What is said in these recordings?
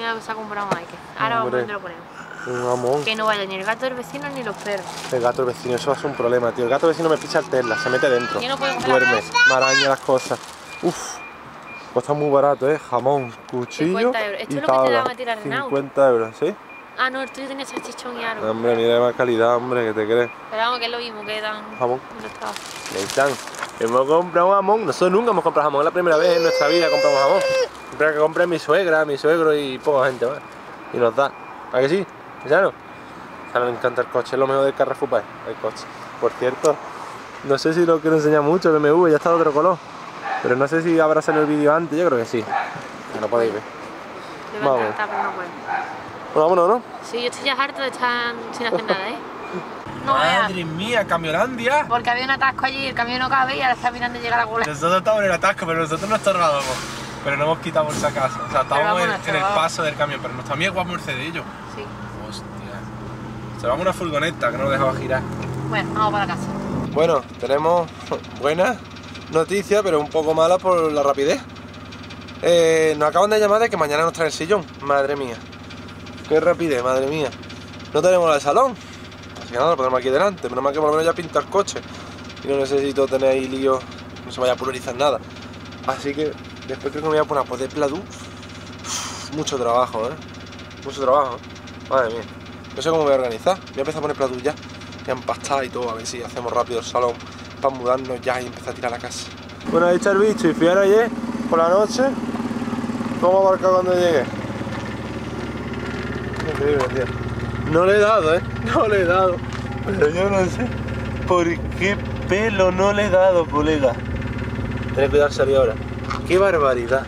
lo que se ha comprado Mike. Ahora vamos a ver dónde lo ponemos. Un jamón. Que no vaya ni el gato del vecino ni los perros. El gato del vecino, eso va a ser un problema, tío. El gato del vecino me picha el Tesla, se mete dentro. Yo no puedo coger Duerme, me araña las cosas. Uf, cuesta muy barato, jamón, cuchillo 50 euros. Esto y es lo que te tabla. daban a tirar en auto. 50 euros, ¿sí? Ah, no, el tuyo tenía salchichón y algo. Hombre, mira de más calidad, hombre, que te crees. Pero vamos, que es lo mismo, que dan... Jamón. Los Ahí están. Hemos comprado jamón. Nosotros nunca hemos comprado jamón. Es la primera vez en nuestra vida que compramos jamón. Siempre que compré mi suegra, mi suegro y poca gente más. Y nos da. ¿A que sí? ¿Ya no? A mí me encanta el coche. Es lo mejor del Carrefour, el coche. Por cierto, no sé si lo quiero enseñar mucho, el BMW ya está de otro color. Pero no sé si habrá salido el vídeo antes. Yo creo que sí. Que lo podéis ver. Me va a encantar, pero no puedo. Bueno, vámonos, ¿no? Sí, yo estoy ya harto de estar sin hacer nada, No veas. Madre mía, Camiolandia. Porque había un atasco allí, el camión no cabe y ahora está mirando llegar a la cola. Nosotros estamos en el atasco, pero nosotros no estornábamos. Pero no hemos quitado por si acaso. O sea, estábamos en el paso del camión, pero nuestro amigo es Mercedillo. Sí. Hostia. Se va una furgoneta que no nos dejaba girar. Bueno, vamos para la casa. Bueno, tenemos buenas noticias, pero un poco malas por la rapidez. Nos acaban de llamar de que mañana nos traen el sillón. Madre mía. Qué rapidez, madre mía. No tenemos el salón. Así que nada, lo ponemos aquí delante. Menos mal que por lo menos ya pinta el coche. Y no necesito tener ahí lío, no se vaya a polarizar nada. Así que después creo que me voy a poner a poder Pladú. Mucho trabajo, mucho trabajo, Madre mía. No sé cómo me voy a organizar. Voy a empezar a poner Pladú ya empastada y todo, a ver si hacemos rápido el salón para mudarnos ya y empezar a tirar la casa. Bueno, ahí está el bicho y fijaros ayer por la noche cómo ha marcado cuando llegué. Increíble, tío. No le he dado, no le he dado. Pero yo no sé por qué pelo no le he dado, colega. Tened cuidado, salir ahora. ¡Qué barbaridad!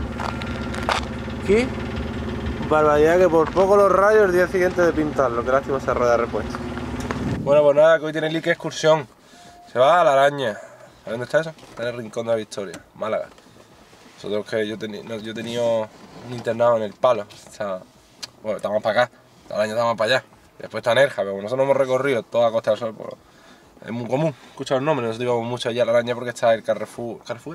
¡Qué barbaridad! Que por poco los rayos el día siguiente de pintarlo. Qué lástima esa rueda de repuesto. Bueno, pues nada, que hoy tiene Lique excursión. Se va a La Araña. ¿Sabes dónde está eso? Está en el Rincón de la Victoria, Málaga. Nosotros que yo he tenido un internado en El Palo. O sea, bueno, estamos para acá. La Araña estamos para allá. Después está Nerja, pero como nosotros hemos recorrido toda la Costa del Sol, pues es muy común escuchar el nombre. Nosotros íbamos mucho allá a La Araña porque está el Carrefour. ¿Carrefour?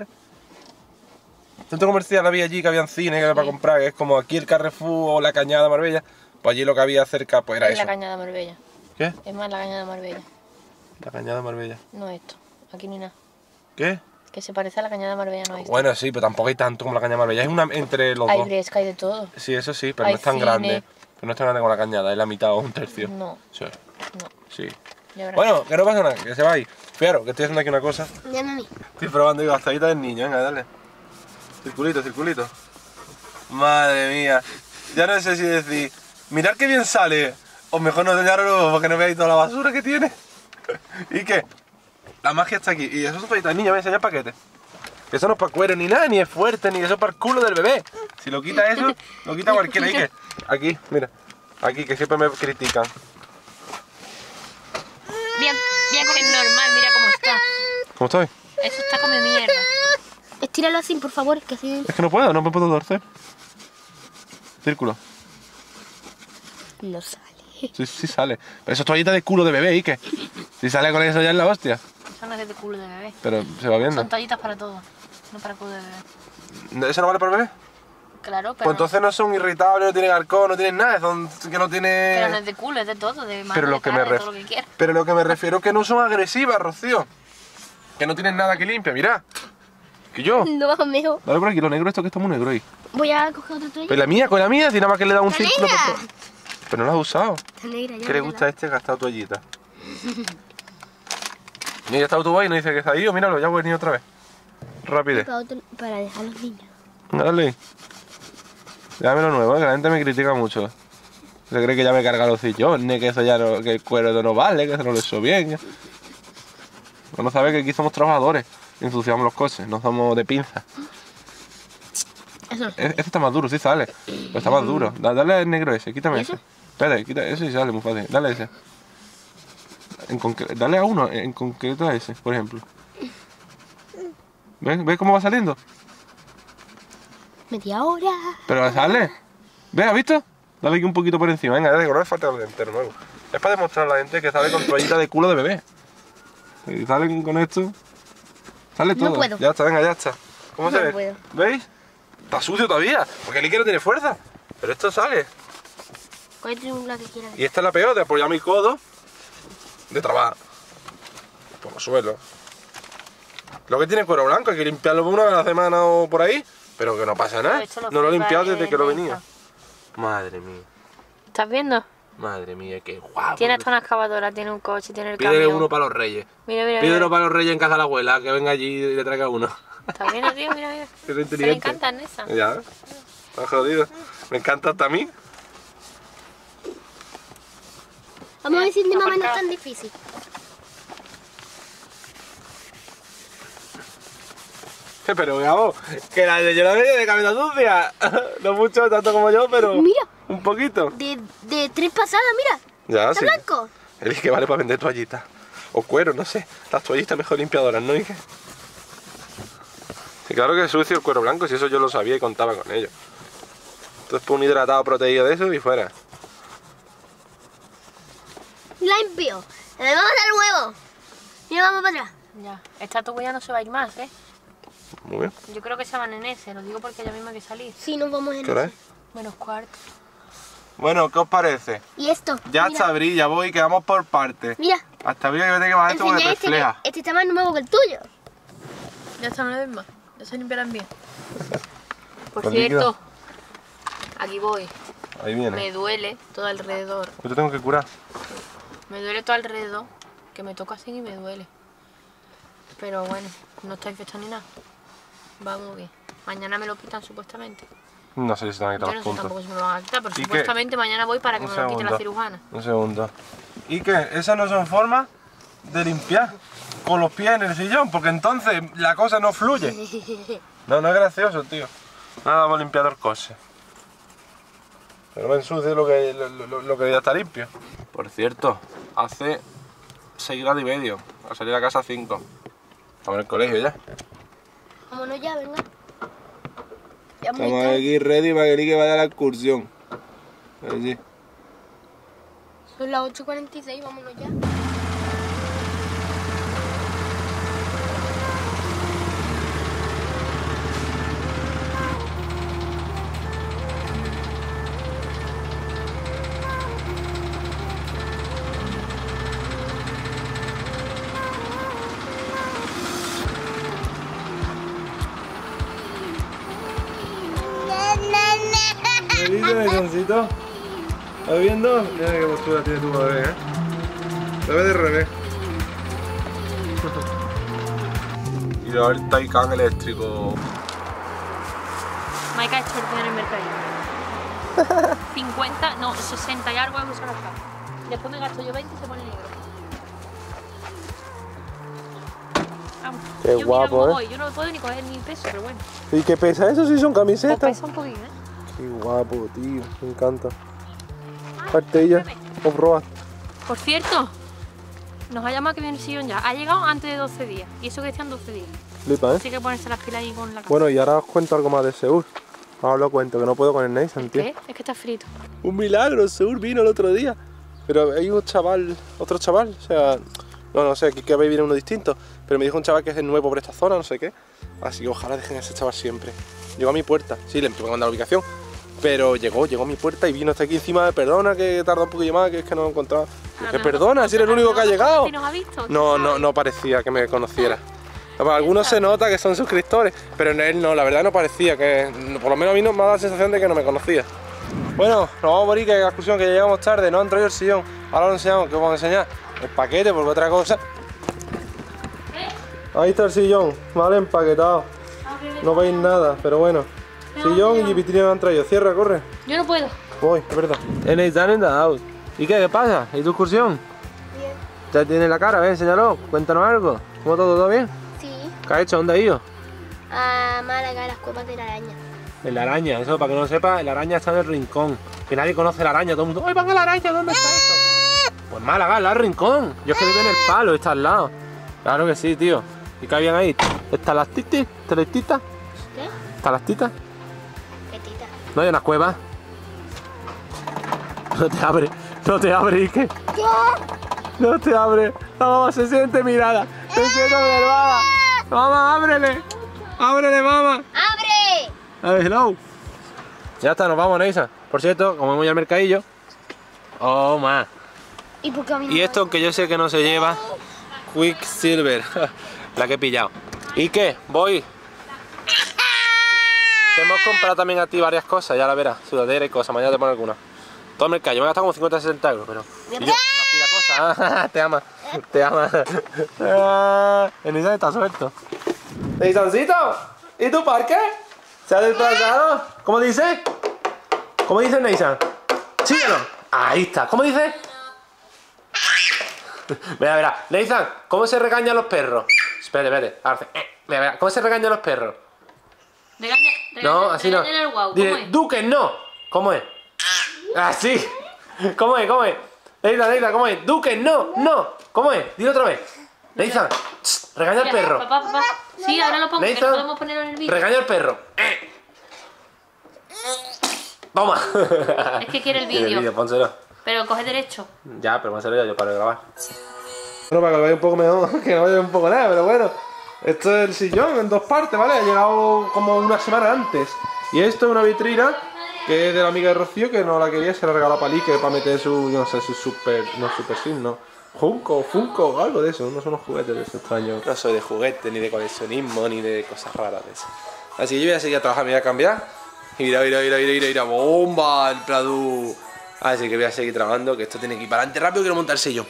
Centro comercial había allí que habían cine que había para comprar, que es como aquí el Carrefour o la Cañada de Marbella. Pues allí lo que había cerca pues era eso. La Cañada de Marbella. ¿Qué? Es más la Cañada de Marbella. La Cañada de Marbella. No esto, aquí ni nada. ¿Qué? Que se parece a la Cañada de Marbella, no esto. Bueno, sí, pero tampoco hay tanto como la Cañada de Marbella. Es una entre los hay dos. Hay fresca, hay de todo. Sí, eso sí, pero hay no es tan cine. grande. Pero no es tan grande como la Cañada, es la mitad o un tercio. No. Sí. No. Sí. Bueno, que no pasa nada, que se va ahí. Fijaros, que estoy haciendo aquí una cosa. Ya, mami. Estoy probando la gastadita del niño, venga, dale. Circulito, circulito. Madre mía. Ya no sé si decir, mirad qué bien sale. O mejor no enseñarlo porque no veáis toda la basura que tiene. ¿Y qué? La magia está aquí. Y eso es un paquete. Niño, voy a enseñar paquetes. Eso no es para cuero ni nada, ni es fuerte, ni eso es para el culo del bebé. Si lo quita eso, lo quita cualquiera. ¿Y qué? Aquí, mira. Aquí, que siempre me critican. Mira como es normal, mira cómo está. ¿Cómo estoy? Eso está como mierda. Estíralo así, por favor, que así... Es que no puedo torcer. Círculo. No sale. Sí, sí sale. Pero eso es toallita de culo de bebé, ¿y qué? Si sale con eso ya es la hostia. Eso no es de culo de bebé. Pero se va viendo. Son toallitas para todo, no para culo de bebé. ¿Eso no vale para el bebé? Claro, pero... Pues entonces no son irritables, no tienen alcohol, no tienen nada, son que no tiene... Pero no es de culo, es de todo, de mano, Pero de lo que cara, me de todo lo que quieras. Pero lo que me refiero es que no son agresivas, Rocío. Que no tienen nada que limpia, mirá. Que yo. No, mejor. Dale por aquí, lo negro esto que está muy negro ahí. Voy a coger otra toalla. Pues la mía, con la mía, si nada más que le da un ¡Está círculo. negra! Pero no la has usado. Está negra, ya. ¿Qué le gusta a este gastar toallita? Mira, ya está tú ahí, no dice que está ahí, o míralo, ya voy a venir otra vez. Rapidez. Para dejar a los niños. Dale. Dame lo nuevo, que la gente me critica mucho. Se cree que ya me carga los sillones, que eso ya no, que el cuero no vale, que eso no lo he hecho bien. No sabe que aquí somos trabajadores, ensuciamos los coches, no somos de pinza. Eso. Este está más duro, sí sale, pero está más duro. Dale al negro ese, quítame ese. Espérate, quita eso y sale muy fácil. Dale ese. Dale a uno, en concreto a ese, por ejemplo. ¿Ves cómo va saliendo? Media hora. Pero sale. ¿Ves? ¿Has visto? Dale aquí un poquito por encima. Venga, dale, que no le falta el entero nuevo. Es para demostrar a la gente que sale con toallita de culo de bebé. Y salen con esto. Sale todo. No puedo. Ya está, venga, ya está. ¿Cómo se ve? No puedo. ¿Veis? Está sucio todavía. Porque el líquido no tiene fuerza. Pero esto sale. Cógete la que quieras. Y esta es la peor, de apoyar mi codo de trabajar por los suelos. Lo que tiene cuero blanco, hay que limpiarlo una vez a la semana o por ahí, pero que no pasa nada. No lo he limpiado desde que lo venía. Madre mía. ¿Estás viendo? Madre mía, qué guapo. Tiene hasta una excavadora, tiene un coche, tiene el Pídele camión. uno para los reyes. Mira, mira, Pídelo mira. para los reyes en casa de la abuela, que venga allí y le traiga uno. ¿Estás viendo, tío? Mira, mira. Que soy Se le inteligente. encantan esas. Ya, está jodido. Me encanta hasta a mí. Vamos a ver si mi mamá no es tan difícil. Pero vamos, que la de yo la venía de cabeza sucia. No mucho, tanto como yo, pero Mira. un poquito. De 3 pasadas, mira. Ya, ¿Está sí. blanco? El que vale para vender toallitas. O cuero, no sé. Las toallitas mejor limpiadoras, ¿no? ¿Y qué? Sí, claro que es sucio el cuero blanco, si eso yo lo sabía y contaba con ello. Entonces pues un hidratado proteído de eso y fuera. Limpio. Le vamos a dar huevo. Mira, vamos para atrás. Ya. Esta tuya ya no se va a ir más, ¿eh? Muy bien. Yo creo que se van en ese, lo digo porque ya misma hay que salir. Sí, nos vamos en ¿Qué hora es? Menos cuarto. Bueno, ¿qué os parece? Y esto. Ya mira. hasta abril, ya voy, quedamos por partes. Mira. Hasta abril que voy a tener que bajar esto porque Enseña este, refleja. este está más nuevo que el tuyo. Ya está, no le ven más. Ya se limpiarán bien. Por Con cierto, líquido. aquí voy. Ahí viene. Me duele todo alrededor. Yo te tengo que curar. Me duele todo alrededor. Que me toca así y me duele. Pero bueno, no está infectado ni nada. Va muy bien. Mañana me lo quitan supuestamente. No sé si se van a Yo quitar no los sé puntos. tampoco si me lo van a quitar, pero ¿Y qué? supuestamente mañana voy para que Un me lo quite la segundo. cirujana. Un segundo. ¿Y qué? Esas no son formas de limpiar con los pies en el sillón, porque entonces la cosa no fluye. No, no es gracioso, tío. Nada, vamos a limpiar coche. Pero me ensucie lo que ya está limpio. Por cierto, hace 6 grados y medio. Al salir a casa 5. Estamos en el colegio ya. Vámonos ya, venga. Ya muy Estamos tarde. aquí ready para que el Ike vaya a la excursión. Allí. Son las 8:46, vámonos ya. ¿Feliz de mechoncito? ¿Estás viendo? Mira qué postura tiene tu bebé, ¿eh? Bebé de revés. Y ahora el Taycan eléctrico. Maika ha hecho el en el mercadillo. 50, no, 60 y algo euros a gastar. Después me gasto yo 20 y se pone negro. Vamos. Qué Yo mira guapo, cómo ¿eh? voy. Yo no puedo ni coger ni peso, pero bueno. ¿Y qué pesa eso si son Pues camisetas? pesa un poquito, ¿eh? Qué guapo, tío. Me encanta. Cartilla. Off-road. Por cierto, nos ha llamado que viene el sillón ya. Ha llegado antes de 12 días. Y eso que están 12 días. Flipa, ¿eh? Así que ponerse las pilas ahí con la casa. Bueno, y ahora os cuento algo más de Seur. Ahora os lo cuento, que no puedo con el Nathan, tío. ¿Qué? Es que está frito. Un milagro, Seur vino el otro día. Pero hay un chaval, otro chaval, o sea, no sé, aquí que viene uno distinto. Pero me dijo un chaval que es el nuevo por esta zona, no sé qué. Así que ojalá dejen a ese chaval siempre. Llegó a mi puerta, sí, le empezó a mandar la ubicación. Pero llegó a mi puerta y vino hasta aquí encima. Perdona que tarda un poquillo más, que es que no lo he encontrado. Que perdona, si eres el único que ha llegado. ¿Y nos ha visto? No parecía que me conociera. Algunos se nota que son suscriptores, pero en él no, la verdad no parecía que, por lo menos a mí no me ha dado la sensación de que no me conocía. Bueno, nos vamos a morir, que la excursión, que ya llegamos tarde, no han traído el sillón. Ahora lo enseñamos, ¿qué vamos a enseñar? El paquete, porque otra cosa. Ahí está el sillón, vale, empaquetado. No veis nada, pero bueno. Sillón y vitrina lo han traído. Cierra, corre. Yo no puedo. Voy, es verdad. En el in the house. ¿Y qué pasa? ¿Y tu excursión? Bien. Ya tiene la cara, enséñalo, cuéntanos algo. ¿Cómo todo bien? Sí. ¿Qué has hecho? ¿Dónde has ido? A Málaga, las cuevas de la araña. En la araña, eso para que no lo sepa, la araña está en el rincón. Que nadie conoce la araña, todo el mundo, ¡ay, van a la araña! ¿Dónde está eso? Pues Málaga, al lado del rincón. Yo es que vivo en el palo, está al lado. Claro que sí, tío. ¿Y qué habían ahí? ¿Estalactitas? ¿Estalactitas? ¿Qué? ¿Estalactitas? Petita. No hay unas cuevas. No te abre, Ike. ¿Qué? No te abre. La mamá se siente mirada. Se siente observada. Mamá, ábrele. Ábrele, mamá. ¡Abre! A ver, hello. Ya está, nos vamos, Neisa. Por cierto, como hemos ido al mercadillo. Oh, más. ¿Y por qué a mí no Y me esto que yo sé que no se lleva, Quicksilver, la que he pillado. ¿Y qué? Voy. Te hemos comprado también a ti varias cosas, ya la verás, sudadera y cosas, mañana te pongo alguna. Todo el mercado, yo me he gastado como 50 60 euros, pero... Y yo, una pila cosas, te ama, te ama. El Nissan está suelto. Nissancito, ¿y tu parque? ¿Se ha desplazado? ¿Cómo dice? ¿Cómo dice Nissan? Síguelo. Ahí está, ¿cómo dice? Mira, mira, Nathan, ¿cómo se regañan los perros? Espérate, espérate, ahora mira, mira, ¿cómo se regañan los perros? No, así no. Dile, Duque, no. ¿Cómo es? Así. ¿Cómo es? ¿Cómo es? Nathan, Nathan, ¿cómo es? Duque, no, no. ¿Cómo es? Dilo otra vez. Nathan, regaña al perro. Papá. Sí, ahora lo pongo, que no Nathan, podemos ponerlo en el vídeo. regaña al perro. Toma. Es que quiere el Quiere vídeo. pónselo. Pero coge derecho. Ya, pero pónselo yo para grabar. Bueno, para que lo veáis un poco mejor, que no vaya un poco nada, pero bueno. Esto es el sillón en dos partes, ¿vale? Ha llegado como una semana antes. Y esto es una vitrina que es de la amiga de Rocío, que no la quería, se la regaló a Palique para meter su, yo no sé, su super, no super sim, no. Funko, algo de eso, no son los juguetes de ese extraño. No soy de juguetes, ni de coleccionismo, ni de cosas raras de eso. Así que yo voy a seguir a trabajar, me voy a cambiar. Y mira, bomba, el Prado. Así que voy a seguir trabajando, que esto tiene que ir para adelante rápido, quiero montar el sillón.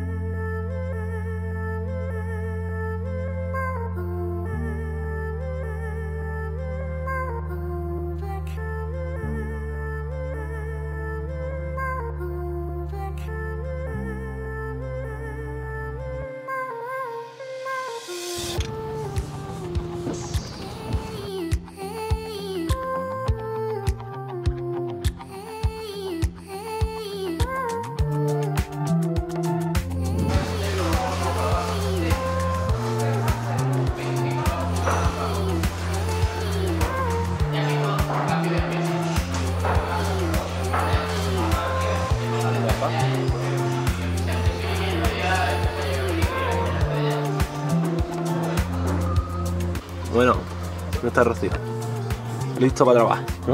Bueno, no está Rocío. Listo para trabajar, ¿no?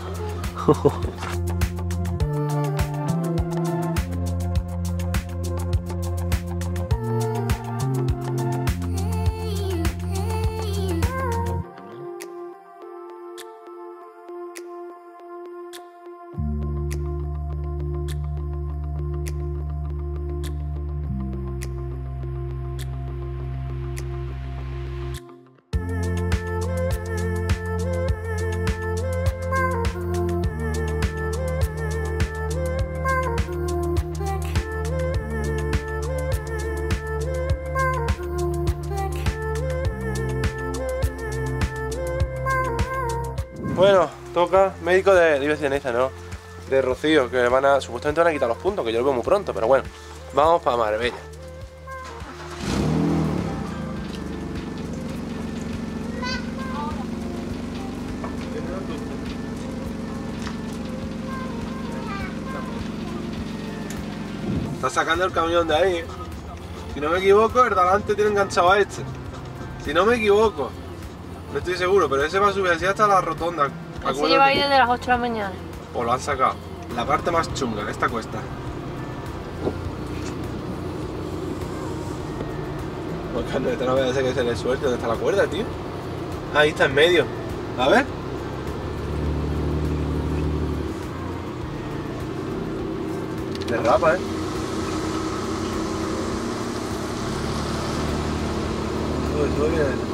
Bueno, toca médico de Esa, ¿no? De Rocío, que supuestamente van a quitar los puntos, que yo lo veo muy pronto, pero bueno, vamos para Marbella. Está sacando el camión de ahí. Si no me equivoco, el de adelante tiene enganchado a este. Si no me equivoco. No estoy seguro, pero ese va a subir así hasta la rotonda. Se lleva ahí desde las 8 de la mañana. Pues lo han sacado. La parte más chunga, esta cuesta. Pues cuando esta no vaya a ser que se le suelte. ¿Dónde está la cuerda, tío? Ahí está en medio. A ver. Derrapa, Sube bien.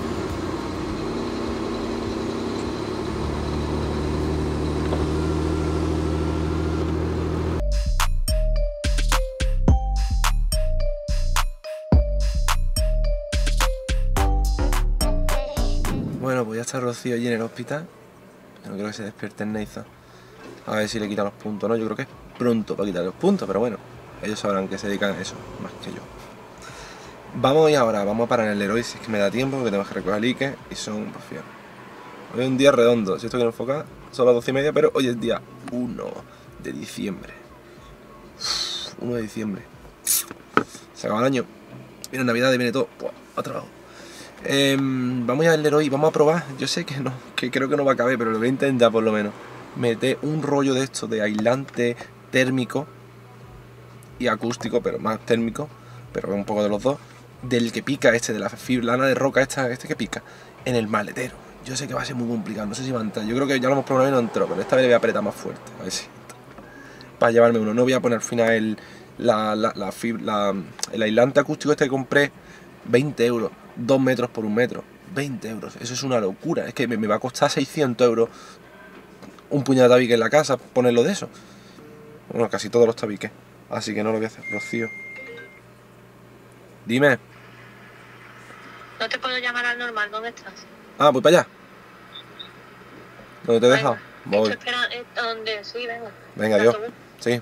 Bueno, pues ya está Rocío allí en el hospital. No creo que se despierte en Nathan. A ver si le quitan los puntos, ¿no? Yo creo que es pronto para quitar los puntos, pero bueno, ellos sabrán que se dedican a eso, más que yo. Vamos y ahora, vamos a parar en el Leroy si es que me da tiempo, porque tengo que recoger Ike y son, pues fíjate. Hoy es un día redondo, si esto quiero enfocar, son las 12:30, pero hoy es día 1 de diciembre. 1 de diciembre. Se acaba el año. Viene Navidad y viene todo. ¡Buah! A trabajo. Vamos a ir al Leroy, vamos a probar. Yo sé que no, que creo que no va a caber, pero lo voy a intentar por lo menos. meter un rollo de esto de aislante térmico y acústico, pero más térmico, pero un poco de los dos, del que pica de la fibrana de roca este que pica, en el maletero. Yo sé que va a ser muy complicado, no sé si va a entrar. Yo creo que ya lo hemos probado y no entró, pero esta vez le voy a apretar más fuerte, a ver si entra. Para llevarme uno. No voy a poner al final el aislante acústico este que compré, 20 euros, 2 metros por 1 metro. 20 euros, eso es una locura. Es que me va a costar 600 euros un puñado de tabique en la casa, ponerlo de eso. Bueno, casi todos los tabiques. Así que no lo voy a hacer. Rocío, dime. No te puedo llamar al normal, ¿dónde estás? Ah, voy para allá. ¿Dónde te he dejado? Voy. Espera, ¿dónde? Sí, venga. Venga, adiós. Sí.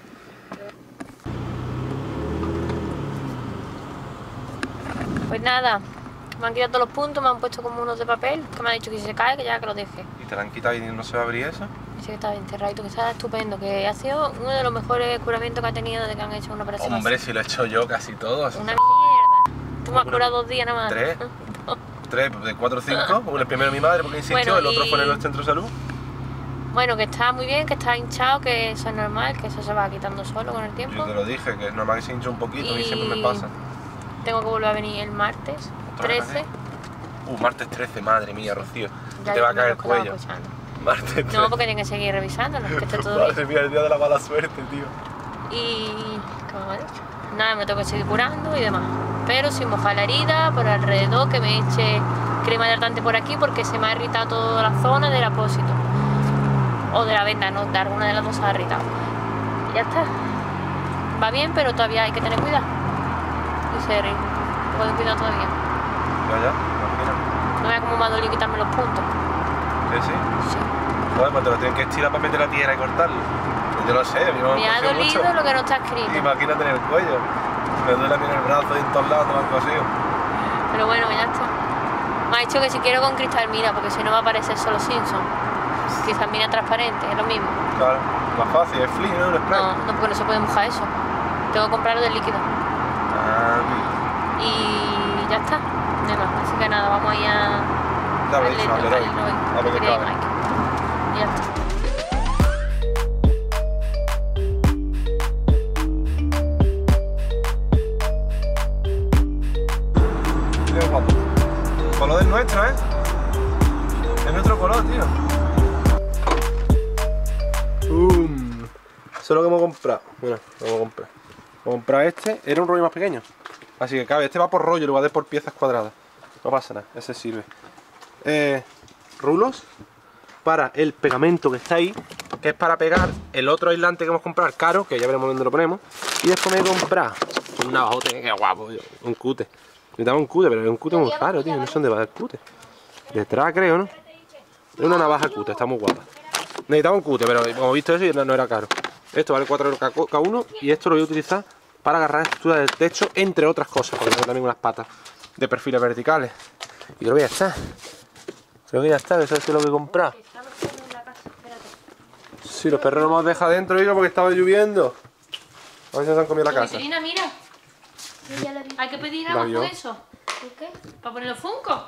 Pues nada, me han quitado todos los puntos, me han puesto como unos de papel, que me han dicho que si se cae, que ya que lo deje. ¿Y te la han quitado y no se va a abrir eso? Dice que está bien cerradito, que está estupendo, que ha sido uno de los mejores curamientos que ha tenido desde que han hecho una operación. Hombre, así. si lo he hecho yo casi todos. Una mierda. Tú me has curado 2 días nada más. 3. 3 de 4 o 5, el primero mi madre porque insistió, Bueno, el otro fue en el centro de salud. Bueno, que está muy bien, que está hinchado, que eso es normal, que eso se va quitando solo con el tiempo. Yo te lo dije, que es normal que se hinche un poquito y siempre me pasa. Tengo que volver a venir el martes 13. Martes 13, madre mía, Rocío. Ya Te va a me caer lo el estaba cuello. escuchando. Martes 13. No, porque tienen que seguir revisándolo, que esté todo bien. Madre mía, el día de la mala suerte, tío. Y... ¿cómo me ha dicho? Nada, me tengo que seguir curando y demás. Pero sin mojar la herida, por alrededor, que me eche crema hidratante por aquí porque se me ha irritado toda la zona del apósito. O de la venda, no, de alguna de las dos se ha irritado. Y ya está. Va bien, pero todavía hay que tener cuidado. Y ser un poco de cuidado todavía. Ya, imagina. No veas cómo me ha dolido quitarme los puntos. ¿Sí, sí? Sí. Joder, pues te lo tienen que estirar para meter la tijera y cortarlo. Yo lo sé, a mí Me ha dolido mucho. lo que no está escrito. Imagínate en el cuello. Me duele a mí en el brazo y en todos lados, me han cosido. Pero bueno, ya está. Me ha dicho que si quiero con cristal mina, porque si no va a aparecer solo Simpson. Cristal mina transparente, es lo mismo. Claro, más fácil, es fli, ¿no? Un spray. No, porque no se puede mojar eso. Tengo que comprarlo de líquido. Ah, Y ya está. Nada, así que nada, vamos ahí a... ya lo he dicho, al al Leroy. Leroy, A ver que qué quería ir cabe. Mike. Y ya está. Tío, guapo. El color es nuestro, ¿eh? Es nuestro color, tío. Eso es lo que hemos comprado. Mira, lo hemos comprado. Hemos comprado este, era un rollo más pequeño. Así que cabe, este va por rollo, lo va a dar por piezas cuadradas. No pasa nada, ese sirve. Rulos para el pegamento que está ahí, que es para pegar el otro aislante que hemos comprado, caro, que ya veremos dónde lo ponemos. Y después me he comprado un navajote, que guapo, tío, un cute. Necesitaba un cute, pero es un cute muy caro, tío, no sé dónde va el cute. Detrás creo, ¿no? Es una navaja cute, está muy guapa. Necesitaba un cute, pero como he visto eso no era caro. Esto vale 4 euros cada uno y esto lo voy a utilizar para agarrar la estructura del techo, entre otras cosas, porque tengo también unas patas de perfiles verticales. Y creo que ya está. Creo que ya está, eso es lo que he comprado. Sí, los perros los hemos dejado dentro, digo, porque estaba lloviendo. A ver si nos han comido la casa. Vitrina, mira. Hay que pedir La agua vio. con eso. ¿Por qué? ¿Para poner los Funko?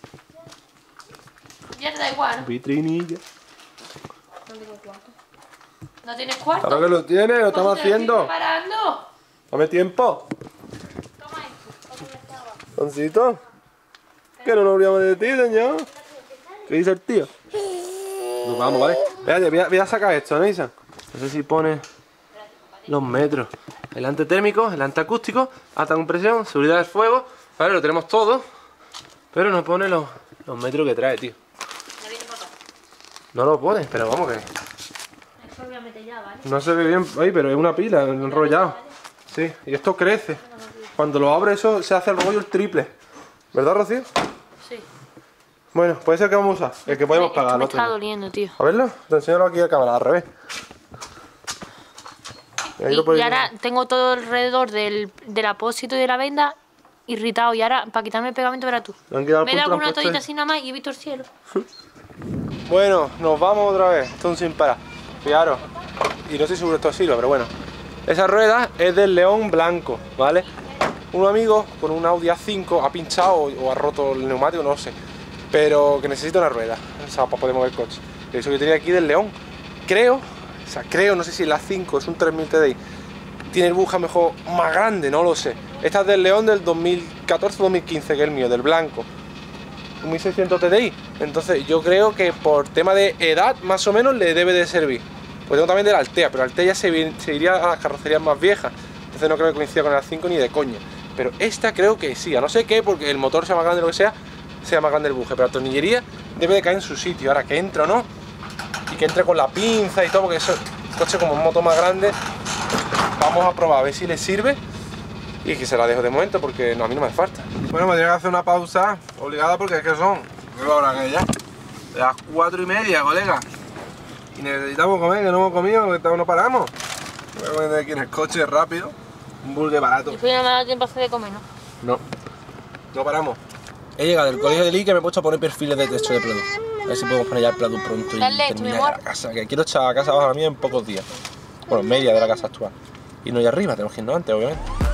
Ya te da igual, ¿no? Vitrinilla. No tengo cuarto. ¿No tienes cuarto? Claro que lo tiene, lo estamos Pues te lo estoy haciendo. preparando. Dame tiempo. Toma esto. Doncito. Que no nos olvidamos de ti, señor. ¿Qué dice el tío? Nos vamos, ¿vale? Espérate, voy a sacar esto, ¿no, Isa? No sé si pone los metros. El antitérmico, el antiacústico, alta compresión, seguridad del fuego. Vale, lo tenemos todo. Pero no pone los metros que trae, tío. No viene papá. No lo pone, pero vamos que... Eso obviamente ya, ¿vale? No se ve bien ahí, pero es una pila, enrollado. Sí, y esto crece. Cuando lo abre eso se hace el rollo el triple. ¿Verdad, Rocío? Sí. Bueno, puede ser que vamos a usar, el que podemos pagar. Esto me no está tengo. doliendo, tío. A verlo, te enseño aquí a cámara, al revés. Ahí lo Y podéis ahora tengo todo alrededor del apósito y de la venda irritado. Y ahora, para quitarme el pegamento, verás tú. ver. Han quedado Me he dado puntos, con una han puesto toallita ahí. así nada más y he visto el cielo. Bueno, nos vamos otra vez, esto es un sin parar. Fijaros, y no estoy seguro de esto sirve, pero bueno. Esa rueda es del León blanco, ¿vale? Un amigo con un Audi A5 ha pinchado o ha roto el neumático, no lo sé. Pero que necesita una rueda, o sea, para poder mover el coche. Eso que tenía aquí del León. creo, no sé si la 5 es un 3000 TDI, tiene el buje a lo mejor más grande, no lo sé. Esta es del León del 2014-2015, que es el mío, del blanco, un 1600 TDI. Entonces yo creo que por tema de edad más o menos le debe de servir. Pues tengo también del Altea, pero Altea ya se iría a las carrocerías más viejas, entonces no creo que coincida con el 5 ni de coña. Pero esta creo que sí, a no ser que porque el motor sea más grande o lo que sea más grande el buje, pero la tornillería debe de caer en su sitio. Ahora que entre o no, y que entre con la pinza y todo, porque eso, el coche como un motor más grande, vamos a probar a ver si le sirve y que se la dejo de momento porque no, a mí no me hace falta. Bueno, me tengo que hacer una pausa obligada porque es que son, ¿qué hora que ya? De las 4:30, colega. Y necesitamos comer, que no hemos comido, que no paramos. Voy a comer aquí en el coche rápido, un burger barato. Y tú no me ha dado tiempo a hacer de comer, ¿no? No paramos. He llegado del colegio de Lee que me he puesto a poner perfiles de texto de Pladu. A ver si podemos poner ya el Pladu pronto y terminar la casa, que quiero echar a casa abajo a mí en pocos días. Bueno, media de la casa actual. Y no ir arriba, tenemos que irnos antes, obviamente.